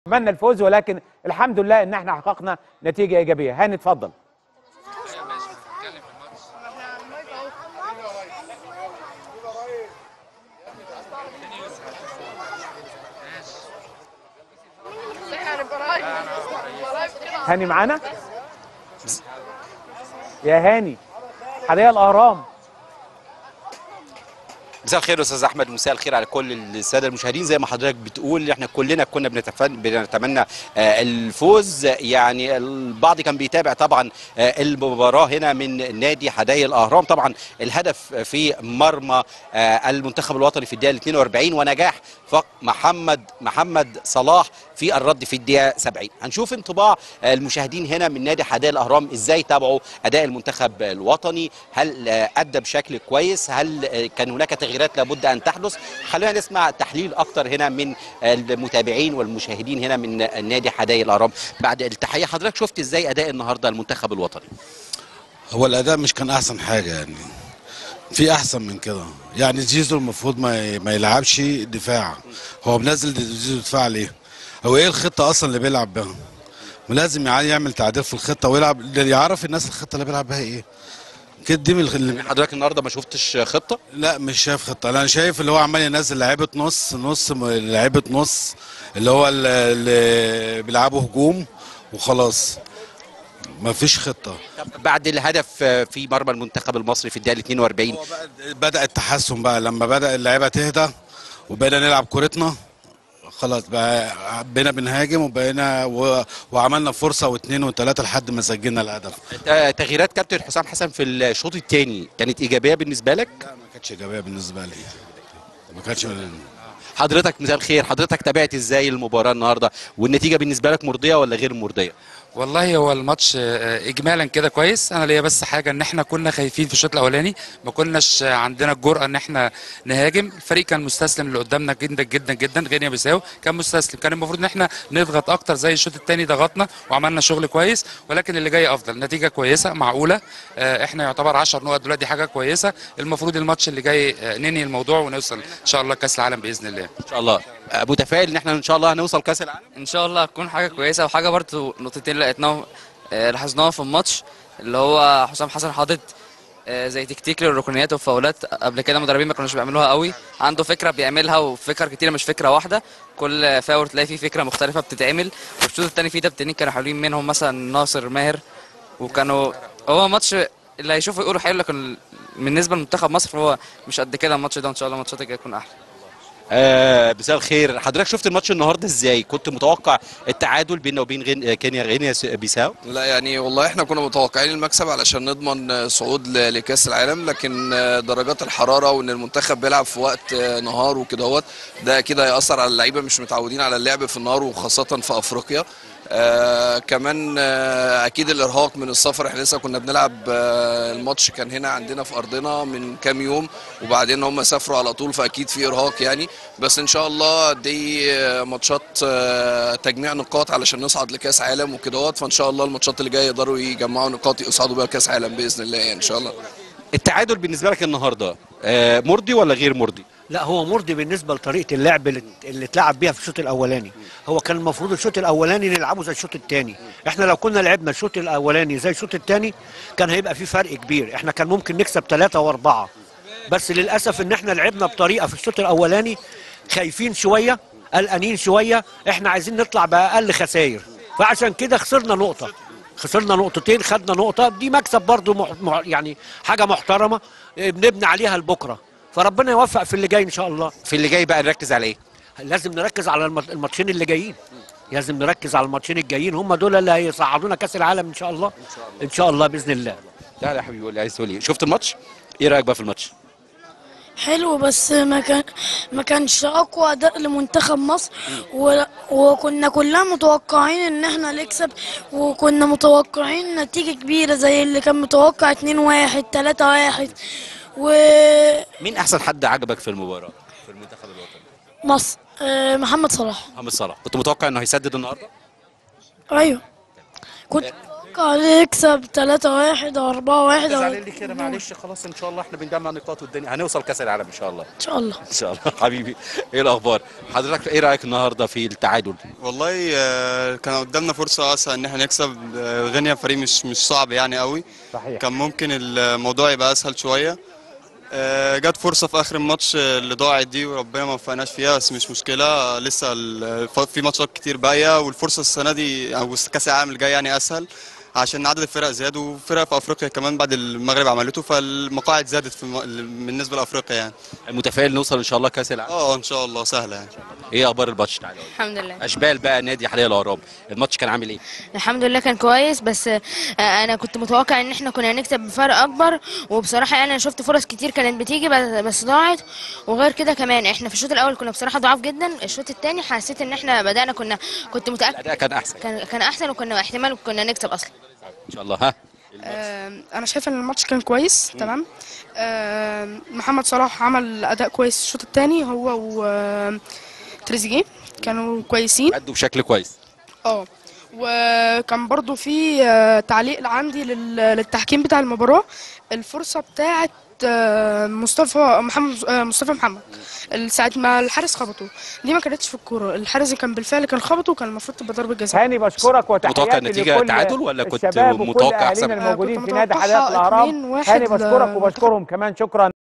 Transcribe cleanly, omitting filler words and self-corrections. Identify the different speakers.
Speaker 1: اتمنى الفوز، ولكن الحمد لله ان احنا حققنا نتيجه ايجابيه. هاني اتفضل. هاني معانا يا هاني، حدائق الاهرام.
Speaker 2: مساء الخير يا استاذ احمد، ومساء الخير على كل الساده المشاهدين. زي ما حضرتك بتقول احنا كلنا كنا بنتمنى الفوز. يعني البعض كان بيتابع طبعا المباراه هنا من نادي حدائق الاهرام. طبعا الهدف في مرمى المنتخب الوطني في الدقيقه 42 ونجاح محمد صلاح في الرد في الدقيقه 70. هنشوف انطباع المشاهدين هنا من نادي حدائق الاهرام ازاي تابعوا اداء المنتخب الوطني. هل ادى بشكل كويس؟ هل كان هناك تغييرات لابد ان تحدث؟ خلينا نسمع تحليل اكتر هنا من المتابعين والمشاهدين هنا من نادي حدائق الاهرام. بعد التحيه، حضرتك شفت ازاي اداء النهارده المنتخب الوطني؟
Speaker 3: هو الاداء مش كان احسن حاجه، يعني في احسن من كده. يعني زيزو المفروض ما يلعبش دفاع. هو منزل زيزو دفاع ليه؟ هو ايه الخطه اصلا اللي بيلعب بها؟ ولازم يعمل تعديل في الخطه ويلعب، يعرف الناس الخطه اللي بيلعب بها ايه. كده دي من
Speaker 2: حضرتك النهارده ما شفتش خطه؟
Speaker 3: لا مش شايف خطه. انا شايف اللي هو عمال ينزل لعيبه لعيبه نص اللي هو اللي بيلعبوا هجوم وخلاص، ما فيش خطه.
Speaker 2: بعد الهدف في مرمى المنتخب المصري في الدقيقه 42
Speaker 3: بدأ التحسن بقى لما بدأ اللعيبه تهدى وبقينا نلعب كورتنا. خلاص بقى بقينا بنهاجم وعملنا فرصه واثنين وثلاثه لحد ما سجلنا الهدف.
Speaker 2: تغييرات كابتن حسام حسن في الشوط الثاني كانت ايجابيه بالنسبه لك؟
Speaker 3: لا ما كانتش ايجابيه بالنسبه لي، ما كانتش.
Speaker 2: حضرتك مساء الخير، حضرتك تابعت ازاي المباراه النهارده والنتيجه بالنسبه لك مرضيه ولا غير مرضيه؟
Speaker 4: والله هو الماتش اجمالا كده كويس. انا ليا بس حاجه ان احنا كنا خايفين في الشوط الاولاني، ما كناش عندنا الجرأه ان احنا نهاجم. الفريق كان مستسلم اللي قدامنا جدا جدا جدا. غينيا بيساو كان مستسلم، كان المفروض ان احنا نضغط اكتر زي الشوط الثاني. ضغطنا وعملنا شغل كويس، ولكن اللي جاي افضل. نتيجه كويسه معقوله. احنا يعتبر 10 نقط دلوقتي، حاجه كويسه. المفروض الماتش اللي جاي ننهي الموضوع ونوصل ان شاء الله كاس العالم باذن الله.
Speaker 2: ان شاء الله متفائل ان احنا ان شاء الله هنوصل كاس العالم.
Speaker 5: ان شاء الله هتكون حاجه كويسه. وحاجه برضو نقطتين لقيناهم لاحظناها في الماتش، اللي هو حسام حسن حاطط زي تكتيك للركنيات والفاولات. قبل كده مدربين ما كانوش بيعملوها قوي. عنده فكره بيعملها وفكر كتير، مش فكره واحده. كل فاول تلاقي فيه فكره مختلفه بتتعمل. والشوط الثاني فيه تبتين كانوا حلوين، منهم مثلا ناصر ماهر. وكانوا هو ماتش اللي هيشوفوا يقولوا حلو، لكن بالنسبه لمنتخب مصر فهو مش قد كده. الماتش ده ان شاء الله الماتشات الجايه تكون احلى.
Speaker 2: مساء الخير، حضرتك شفت الماتش النهارده ازاي؟ كنت متوقع التعادل بيننا وبين غينيا بيساو؟
Speaker 6: لا يعني والله احنا كنا متوقعين المكسب علشان نضمن صعود لكاس العالم، لكن درجات الحراره وان المنتخب بيلعب في وقت نهار وكده ده اكيد هيأثر على اللعيبه، مش متعودين على اللعب في النهار وخاصه في افريقيا. كمان اكيد الارهاق من السفر. احنا لسه كنا بنلعب الماتش كان هنا عندنا في ارضنا من كام يوم، وبعدين هم سافروا على طول، فاكيد في ارهاق يعني. بس ان شاء الله دي ماتشات تجميع نقاط علشان نصعد لكاس عالم وكده. فان شاء الله الماتشات اللي جايه يقدروا يجمعوا نقاط يصعدوا بيها كاس عالم باذن الله يعني ان شاء الله.
Speaker 2: التعادل بالنسبه لك النهارده مرضي ولا غير مرضي؟
Speaker 7: لا هو مرضي بالنسبه لطريقه اللعب اللي اتلعب بيها في الشوط الاولاني. هو كان المفروض الشوط الاولاني نلعبه زي الشوط الثاني. احنا لو كنا لعبنا الشوط الاولاني زي الشوط الثاني كان هيبقى في فرق كبير. احنا كان ممكن نكسب 3 و4، بس للاسف ان احنا لعبنا بطريقه في الشوط الاولاني خايفين شويه، قلقانين شويه. احنا عايزين نطلع باقل خسائر، فعشان كده خسرنا نقطه، خسرنا نقطتين، خدنا نقطه. دي مكسب برضو يعني حاجه محترمه بنبني عليها لبكره. فربنا يوفق في اللي جاي ان شاء الله.
Speaker 2: في اللي جاي بقى نركز على ايه؟
Speaker 7: لازم نركز على الماتشين اللي جايين. لازم نركز على الماتشين الجايين، هم دول اللي هيصعدونا كاس العالم ان شاء الله. ان شاء الله باذن الله.
Speaker 2: لا يا حبيبي، قول لي عايز تقول ايه؟ شفت الماتش؟ ايه رايك بقى في الماتش؟
Speaker 8: حلو، بس ما كانش اقوى اداء لمنتخب مصر. وكنا كلنا متوقعين ان احنا نكسب، وكنا متوقعين نتيجه كبيره زي اللي كان متوقع 2-1 3-1.
Speaker 2: مين احسن حد عجبك في المباراه في المنتخب الوطني؟
Speaker 8: مصر محمد صلاح.
Speaker 2: محمد صلاح. كنت متوقع انه هيسدد النهارده؟
Speaker 8: ايوه اتوقع نكسب 3-1 او 4-1
Speaker 2: زعلان لي كده معلش، خلاص ان شاء الله احنا بنجمع نقاط والدنيا هنوصل كاس العالم ان شاء الله.
Speaker 8: ان شاء الله.
Speaker 2: ان شاء الله حبيبي. ايه الاخبار حضرتك؟ ايه رايك النهارده في التعادل؟
Speaker 9: والله كان قدامنا فرصة أسهل إن احنا نكسب. غينيا فريق مش صعب يعني قوي.
Speaker 1: صحيح.
Speaker 9: كان ممكن الموضوع يبقى أسهل شوية. جت فرصة في آخر الماتش اللي ضاعت دي وربنا ما وفقناش فيها، بس مش مشكلة، لسه في ماتشات كتير باقية، والفرصة السنة دي أو كأس العالم اللي جاي يعني أسهل عشان عدد الفرق زاد، وفرق في أفريقيا كمان بعد المغرب عملته، فالمقاعد زادت بالنسبة لأفريقيا يعني.
Speaker 2: متفائل نوصل ان شاء الله كاس العالم؟
Speaker 9: إن شاء الله سهلة يعني.
Speaker 2: ايه اخبار الماتش؟ تعالى
Speaker 10: الحمد لله.
Speaker 2: اشبال بقى نادي حاليا الاهرام، الماتش كان عامل ايه؟
Speaker 10: الحمد لله كان كويس، بس انا كنت متوقع ان احنا كنا هنكسب بفرق اكبر، وبصراحه يعني انا شفت فرص كتير كانت بتيجي بس ضاعت. وغير كده كمان احنا في الشوط الاول كنا بصراحه ضعاف جدا. الشوط الثاني حسيت ان احنا بدانا كنت متاكد
Speaker 2: الاداء كان احسن.
Speaker 10: كان احسن، وكنا احتمال كنا نكسب اصلا
Speaker 2: ان شاء الله. ها
Speaker 11: انا شايف ان الماتش كان كويس تمام. محمد صلاح عمل اداء كويس الشوط الثاني، هو وتريزيجيه كانوا كويسين،
Speaker 2: أدوا بشكل كويس.
Speaker 11: وكان برضو في تعليق عندي للتحكيم بتاع المباراة. الفرصة بتاعت مصطفى محمد ساعة ما الحارس خبطه دي ما كانتش في الكورة، الحارس كان بالفعل كان خبطه، وكان المفروض تبقى ضربة جزاء.
Speaker 1: هاني بشكرك وتحياتي
Speaker 2: متوقع النتيجة
Speaker 1: لكل
Speaker 2: تعادل ولا كنت
Speaker 1: الشباب وكل
Speaker 2: متوقع
Speaker 1: أهالينا
Speaker 2: أحسن؟
Speaker 1: الموجودين
Speaker 11: كنت
Speaker 1: في نادي
Speaker 11: متوقعها
Speaker 1: حدائق الأهرام.
Speaker 11: 2-1
Speaker 1: هاني بشكرك وبشكرهم كمان، شكرا.